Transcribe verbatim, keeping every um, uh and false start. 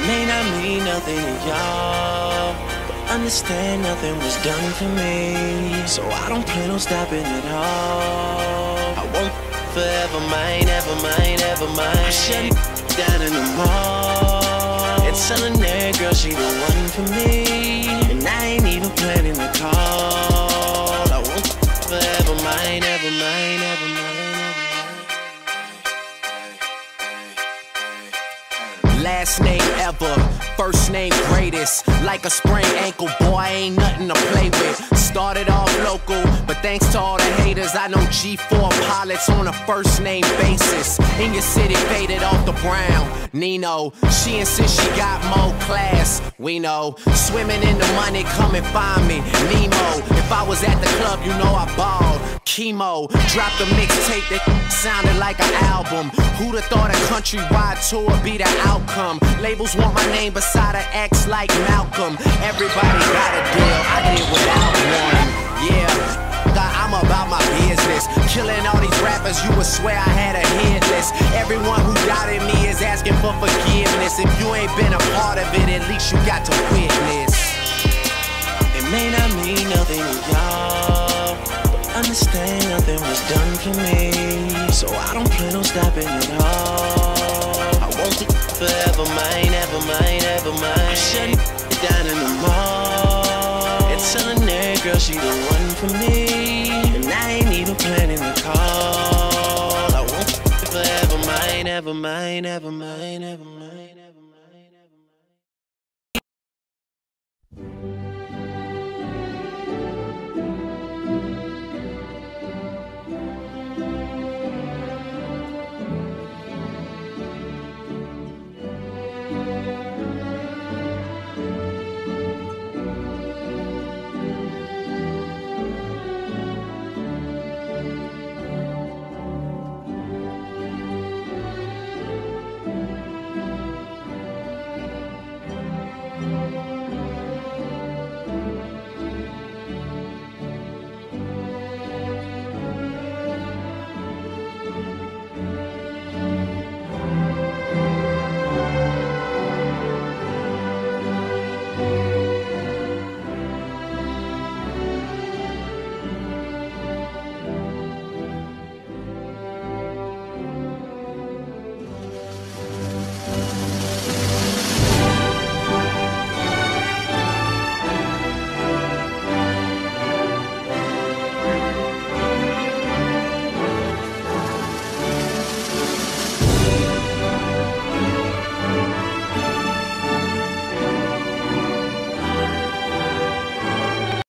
may not mean nothing to y'all, but understand nothing was done for me. So I don't plan on stopping at all. I won't forever mine, ever mine, ever mine. I shut down in the mall and telling that girl she the one for me, and I ain't even planning to call. I won't forever mine, ever mine, ever mine, ever mine. Last name ever, first name greatest. Like a sprained ankle, boy, ain't nothing to play with. Started off local, but thanks to all the haters, I know G four pilots on a first name basis. In your city, faded off the brown. Nino, she insists she got more class. We know, swimming in the money, come and find me. Nemo, if I was at the club, you know I balled. Chemo, dropped a mixtape that sounded like an album. Who'd have thought a countrywide tour be the outcome? Labels want my name beside an X like Malcolm. Everybody got a deal, I did without one. Yeah, I'm about my business. Killing all these rappers, you would swear I had a hit list. Everyone who doubted me is asking for forgiveness. If you ain't been a part of it, at least you got to witness. It may not mean nothing to y'all, but understand nothing was done for me. So I don't plan on stopping at all. I won't it forever mine, ever mine, ever mine. I shut it down in the mall and telling that girl she the one for me, and I ain't even planning to call. I won't it forever mine, ever mine, ever mine, ever mine.